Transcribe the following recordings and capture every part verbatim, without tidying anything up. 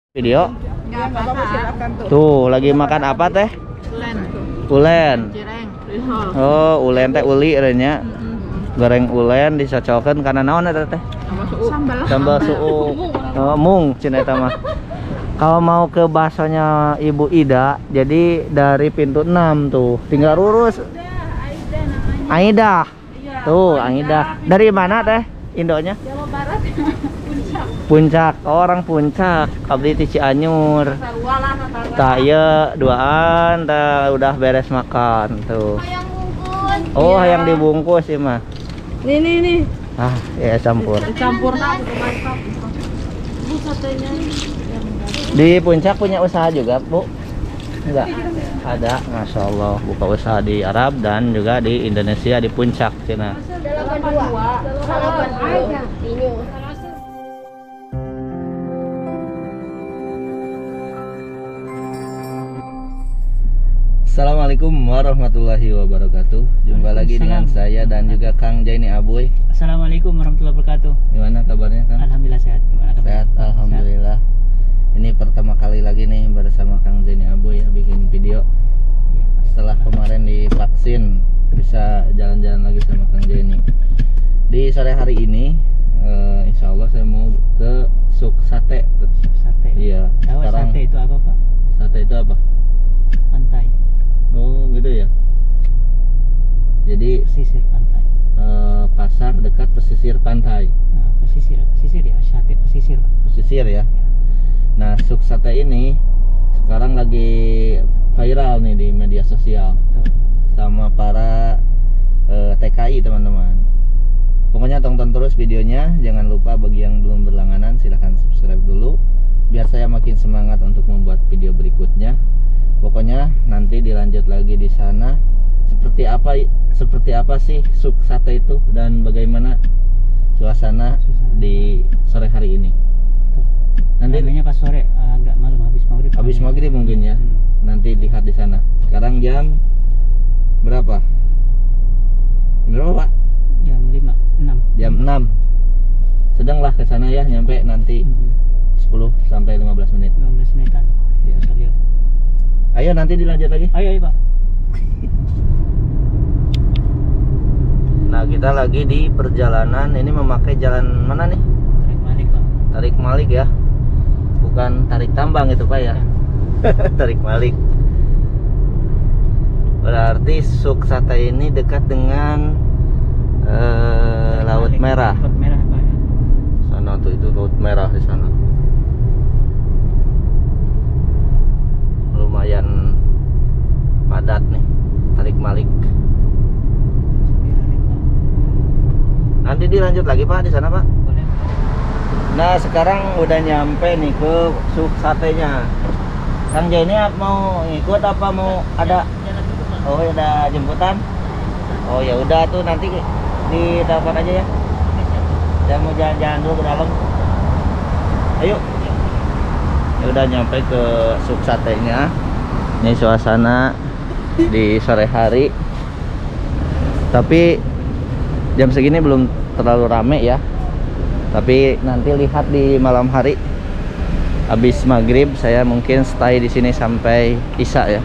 Video. Nggak apa-apa. Tuh, lagi makan apa teh? Ulen. Ulen. Cireng. Oh, ulen teh uli nya. Goreng ulen dicocokeun kana naon eta teh? Sambal. Sambal suuk. Oh, mung cenah eta mah. Kalau mau ke baksonya Ibu Ida, jadi dari pintu enam tuh, tinggal lurus. Aida. Tuh, Aida. Dari mana teh? Indonya? Jawa Barat. Puncak. Puncak, oh, orang Puncak. Abdi di Cianjur. Tah ieu duaan tah udah beres makan tuh. Hayang bungkus. Oh, yang dibungkus sih mah. Nih nih nih. Ah, ya campur. Campur nah, mantap. Bu satenya. Di Puncak punya usaha juga, Bu? Enggak? Ada, Masya Allah. Buka usaha di Arab dan juga di Indonesia di Puncak, Cina. delapan dua. delapan dua. Assalamualaikum warahmatullahi wabarakatuh. Jumpa lagi dengan saya dan juga Kang Jaini Aboy. Assalamualaikum warahmatullahi wabarakatuh. Gimana kabarnya, Kang? Alhamdulillah sehat. Gimana kabarnya? Sehat, alhamdulillah. Ini pertama kali lagi nih bersama Kang Jaini Aboy ya bikin video. Setelah kemarin divaksin, bisa jalan-jalan lagi sama Kang Jaini. Di sore hari ini, uh, insya Allah saya mau ke Suk Sate. Sate. Iya. Tahu Sekarang sate itu apa, Pak? sate itu apa? Pantai. Oh, gitu ya. Jadi Pesisir pantai. uh, pasar dekat pesisir pantai. Nah, pesisir, pesisir ya, sate pesisir, Pak. Pesisir ya. Nah, Suk Sate ini sekarang lagi viral nih di media sosial. Betul. Sama para uh, T K I teman-teman. Pokoknya tonton terus videonya. Jangan lupa bagi yang belum berlangganan silahkan subscribe dulu biar saya makin semangat untuk membuat video berikutnya. Pokoknya nanti dilanjut lagi di sana. Seperti apa seperti apa sih Suk Sate itu dan bagaimana suasana, Suasana. di sore hari ini. Betul. Nanti Namanya pas sore agak malam habis maghrib. habis maghrib mungkin ya. Hmm. Nanti lihat di sana. Sekarang jam berapa? Jam berapa, Pak? Jam lima, enam. Jam enam. Sedanglah ke sana ya, nyampe nanti Hmm. sepuluh sampai lima belas menit. lima belas menitan. Iya. Bisa lihat. Ayo nanti dilanjut lagi. Ayo, ayo, Pak. Nah, kita lagi di perjalanan. Ini memakai jalan mana nih? Tarik balik, Pak. Tarik Malik ya. Bukan tarik tambang itu, Pak ya. Tarik Malik. Berarti Suk Sate ini dekat dengan uh, Laut Balik. Merah. Laut Merah, Pak. Ya. Sana tuh itu Laut Merah di sana. Lumayan padat nih Tarik Malik. Nanti dilanjut lagi, Pak, di sana, Pak. Boleh. Nah, sekarang udah nyampe nih ke Suk Satenya. Kang Jaini mau ikut apa mau ada? Jalan dulu, Pak. Oh, ada jemputan? Oh, ya udah tuh nanti di telepon aja ya. Saya mau jalan-jalan dulu ke dalam. Ayo. Ya udah nyampe ke Suk Satenya. Ini suasana di sore hari. Tapi jam segini belum terlalu rame ya. Tapi nanti lihat di malam hari. Habis maghrib saya mungkin stay di sini sampai isya ya.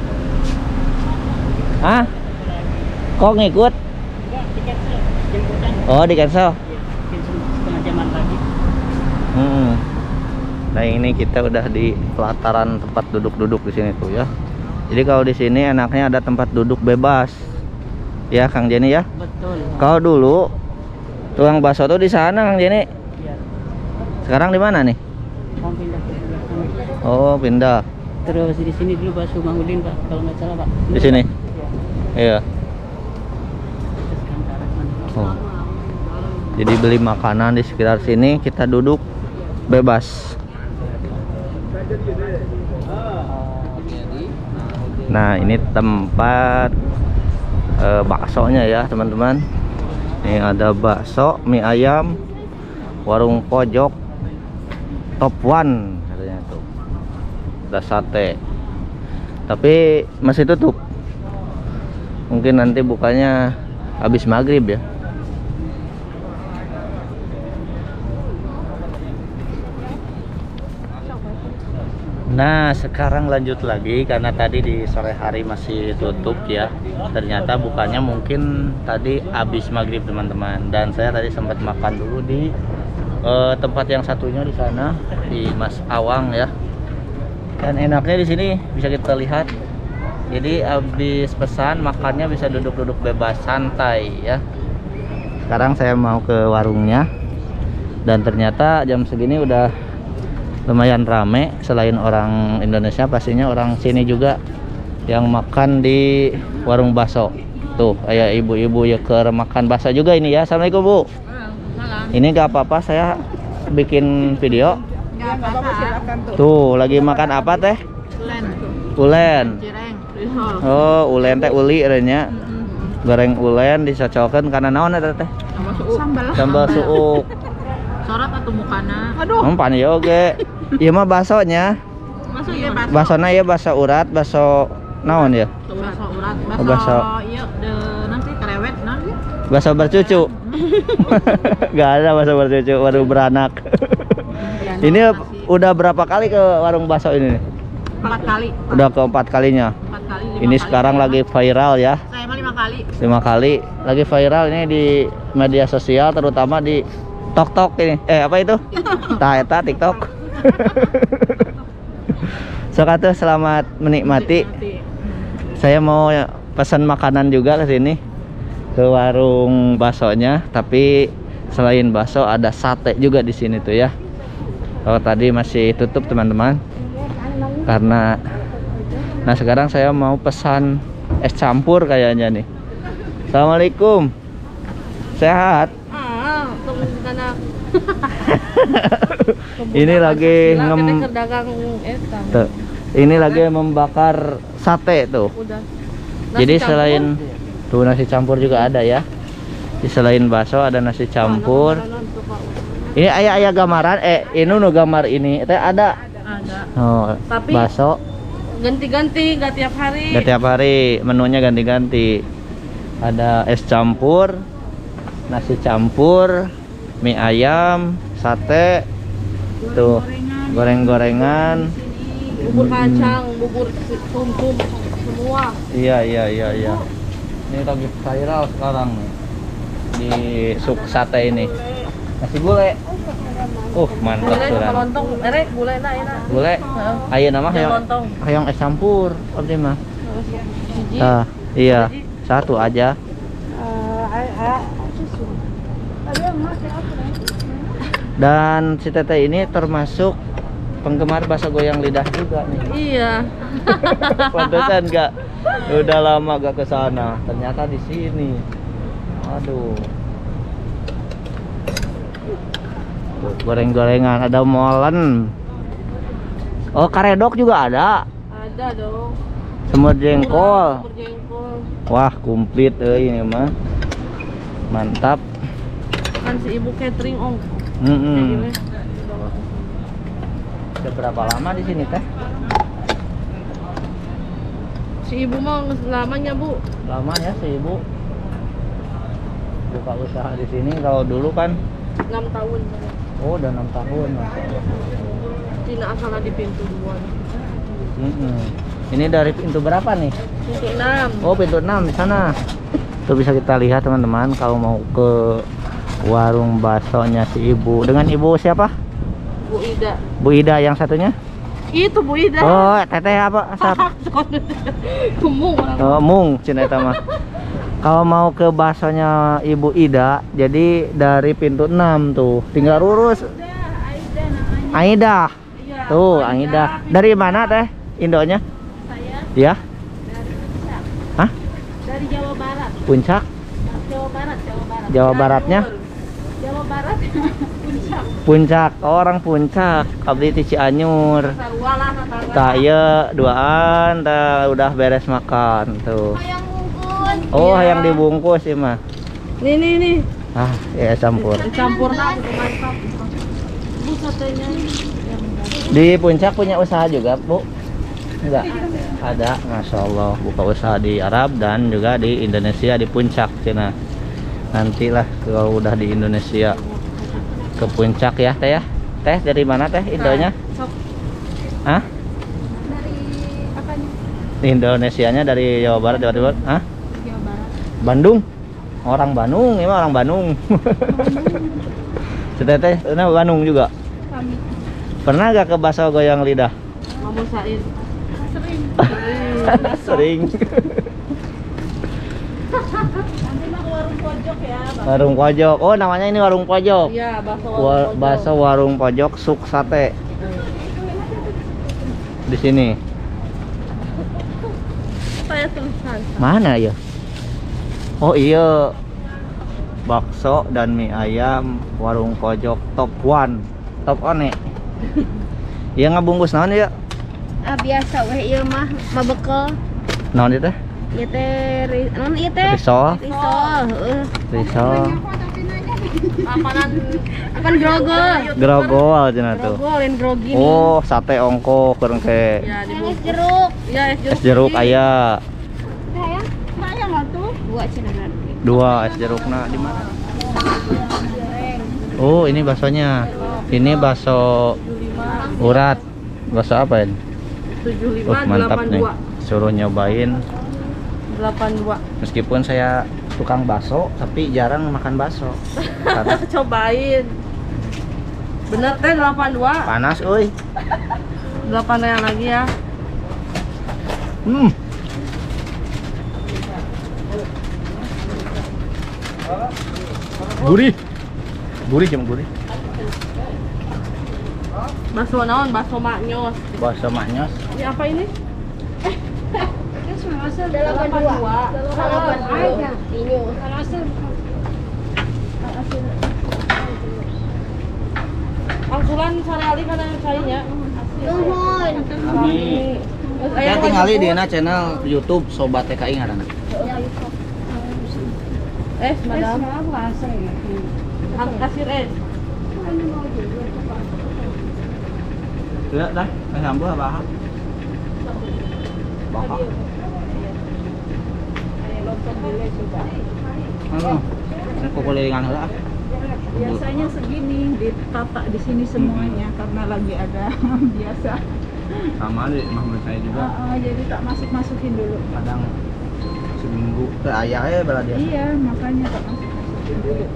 Ah? Kok ngikut? Enggak, di cancel. Jemputan. Oh, di cancel. Iya, mungkin setengah jaman lagi. Hmm. Nah, ini kita udah di pelataran tempat duduk-duduk di sini tuh ya. Jadi kalau di sini enaknya ada tempat duduk bebas. Ya, Kang Jenny ya. Betul. Kalau dulu tukang bakso tuh di sana, Kang Jenny. Iya. Sekarang di mana nih? Mau pindah ke belakang. Oh, pindah. Terus di sini dulu bakso Mangudin, Pak, kalau nggak salah, Pak. Di sini. Iya. Iya. Terus sekarang ke arah sana. Oh. Jadi beli makanan di sekitar sini, kita duduk bebas. Nah, ini tempat uh, baksonya ya, teman-teman. Ini ada bakso, mie ayam, warung pojok, top one katanya tuh. Ada sate. Tapi masih tutup. Mungkin nanti bukanya habis maghrib ya. Nah, sekarang lanjut lagi karena tadi di sore hari masih tutup ya. Ternyata bukannya mungkin tadi habis maghrib teman-teman. Dan saya tadi sempat makan dulu di uh, tempat yang satunya di sana di Mas Awang ya. Dan enaknya di sini bisa kita lihat. Jadi habis pesan makannya bisa duduk-duduk bebas santai ya. Sekarang saya mau ke warungnya. Dan ternyata jam segini udah lumayan rame. Selain orang Indonesia pastinya orang sini juga yang makan di warung bakso. Tuh kayak ibu-ibu ya ke makan bakso juga ini ya. Assalamualaikum Bu. Ini gak apa-apa saya bikin video. Nggak apa-apa, silakan tuh. Tuh lagi makan apa teh? Ulen. Ulen. Cireng. Risol. Oh ulen teh uli erenya. Goreng ulen dicocokan karena naon eta teh? Sambal. Sambal suuk. Sorot atau mukana? Aduh. Umpan ya oge. Ieu mah baksonya. Masuk ya bakso. Basona ya bakso urat, bakso naon ya? Bakso urat, Oh, bakso. bakso iya de nanti kerewet nanti. Bakso bercucu. Gak ada bakso bercucu, baru beranak. Ini udah berapa kali ke warung bakso ini? Empat kali. Udah keempat kalinya. Empat kali. lima Ini kali. sekarang lagi viral ya. Saya mah lima kali. Lima kali lagi viral ini di media sosial, terutama di TikTok ini. Eh apa itu? Tah eta TikTok. Sok atuh selamat menikmati. Saya mau pesan makanan juga ke sini. Ke warung baksonya, tapi selain bakso ada sate juga di sini tuh ya. Kalau tadi masih tutup teman-teman. Karena nah sekarang saya mau pesan es campur kayaknya nih. Assalamualaikum. Sehat? Ah, tunggu kana. Ini lagi ngem dagang eta. tuh. Ini lagi membakar sate tuh. Udah. Jadi selain tuh nasi campur juga ada ya. Di selain bakso ada nasi campur. Ini ayah-ayah gambaran eh ini nu gambar ini teh ada. Ada. Oh, Tapi- bakso Ganti-ganti, gak tiap hari. nggak tiap hari, menunya ganti-ganti. Ada es campur, nasi campur, mie ayam, sate, tuh goreng-gorengan. Bubur kacang, bubur tum-tum semua. Iya iya iya iya. Ini lagi viral sekarang nih di suk sate ini. Nasi gulai. Uh mantap Gulai suran. lontong, erek gulai na enak. Gulai. Heeh. Ayo nama Yang hayang lontong. hayang es campur abdi mah. Siji. Ah, iya. Satu aja. Dan si Teteh ini termasuk penggemar bakso goyang lidah juga nih. Iya. Pantesan enggak udah lama gak ke sana. Ternyata di sini. Aduh. Tuh, goreng-gorengan, ada molen. Oh, karedok juga ada. Ada dong. Semur jengkol. Semur jengkol. Wah, komplit euy ini mah. Mantap. Kan si ibu catering ong. Mm Kayak gini. Udah berapa lama di sini teh? Si ibu mau lamanya bu. Lama ya si ibu buka usaha di sini. Kalau dulu kan, enam tahun. oh udah enam tahun. Masya Allah. Cina asalnya di pintu dua. Mm-mm. Ini dari pintu berapa nih? Pintu enam. Oh pintu enam di sana. Tuh bisa kita lihat teman-teman kalau mau ke warung baksonya si ibu. Dengan ibu siapa? Bu Ida. Bu Ida yang satunya? Itu Bu Ida. Oh teteh apa? Sat? Kemung orang. Oh, Mung cina eta mah. Kalau mau ke baksonya Ibu Ida, jadi dari pintu enam tuh, tinggal lurus. Aida. Iya. Tuh, Aida. Dari mana teh? Indonya? Saya Ya? dari Puncak. Hah? Dari Jawa Barat. Puncak? Jawa Barat, Jawa Barat. Jawa Baratnya? Jawa Barat. Puncak. Puncak. Oh, orang Puncak. Abdi di Cianjur. Sarua lah tetangga. Tah ieu duaan, tah udah beres makan tuh. Hayang bungkus. Oh, Iya. yang dibungkus sih mah. Nih nih nih. Ah, ya campur. Campur nak mantap. Bu satenya. Di Puncak punya usaha juga, Bu? Enggak? Ada, Masya Allah. Buka usaha di Arab dan juga di Indonesia, di Puncak, Cina. Nantilah kalau udah di Indonesia ke Puncak ya, Teh ya? Teh dari mana Teh Indonya? Sok. Hah? Indonesianya dari Jawa Barat, Jawa Timur. Hah? Jawa Barat. Bandung. Orang Bandung, ini mah orang Bandung. Teteh, ini Bandung juga. Kami Pernah gak ke Bakso Goyang Lidah? Mamu Said. sering. Sering. Nanti mah ke warung pojok ya, Bang. Warung pojok. Oh, namanya ini warung pojok. Iya, bakso Wa- warung pojok. Bakso warung pojok Suk Sate. Di sini. Saya tulisan. Mana ya? Oh iya. Bakso dan mie ayam warung pojok top one. Top one. Iya ngabungkus naon ya? Ah biasa weh ieu mah mabekel. Naon itu teh? Ieu teh ri- naon ieu teh? Risol. Risol, heeh. Risol. Makanan Apaan grogol? Grogol cenah tuh. Grogol yang grogi nih. Oh, sate ongko kurang ke ya di Yang es jeruk. ya es jeruk. es jeruk aya. Sayang, sayang lah tuh. Dua cenah nanti. Dua es jerukna di mana? Oh, ini baksonya. Ini bakso urat. Bakso apa ini? tujuh puluh lima Oh, mantap delapan nih. dua. Suruh nyobain. delapan dua. Meskipun saya tukang bakso, tapi jarang makan bakso. Karena Cobain. Bener teh delapan dua. panas, euy. delapan yang lagi ya. Hmm. Gurih. Gurih cuma gurih. Bakso naon? Bakso maknyos. Bakso maknyos. Ini apa ini? Delapan dua. Delapan aja. Inyo. Angsuran sehari-hari kan yang sayanya. Nuhun. Kami saya tinggali di channel YouTube Sobat T K I ngaranna. Es, madam. Ang kasir es. Lihat dah, saya sambung apa? Bakal. Anu, aku kulilingan heula. Biasanya segini ditata di sini semuanya karena lagi ada biasa. Sama di Mahmud saya juga. Ah, ah, jadi tak masuk masukin dulu. Kadang seminggu ke ayahnya bala dia. Iya, makanya tak masuk masukin dulu.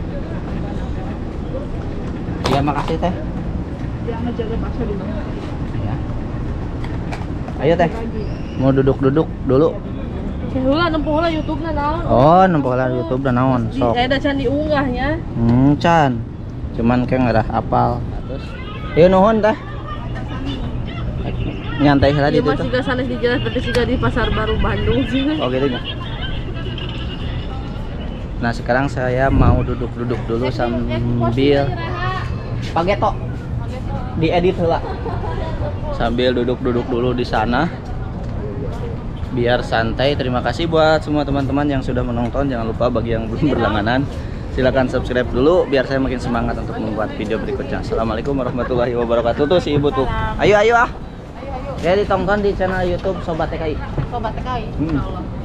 Iya, makasih teh. Yang ngejaga bakso di bawah. Iya. Ayo teh, Pagi. mau duduk-duduk dulu. Heula nempuh heula YouTube-na naon. Oh, nempuh lah YouTube dan naon, Di sok. ada can diunggahnya. Hmm, can. Cuman kayak nggak apal. Terus, ayo nuhun teh. Nyantai heula di Ieu itu. mah siga sanes di jalan tapi siga di Pasar Baru Bandung sih. Oh gitu ya. Nah sekarang saya mau duduk-duduk dulu sambil pageto diedit heula. Sambil duduk-duduk dulu di sana biar santai. Terima kasih buat semua teman-teman yang sudah menonton. Jangan lupa bagi yang belum berlangganan silahkan subscribe dulu biar saya makin semangat untuk membuat video berikutnya. Assalamualaikum warahmatullahi wabarakatuh. Tuh si ibu tuh. Ayo ayo ah. Ya ditonton di channel YouTube Sobat T K I. Sobat T K I. Hmm.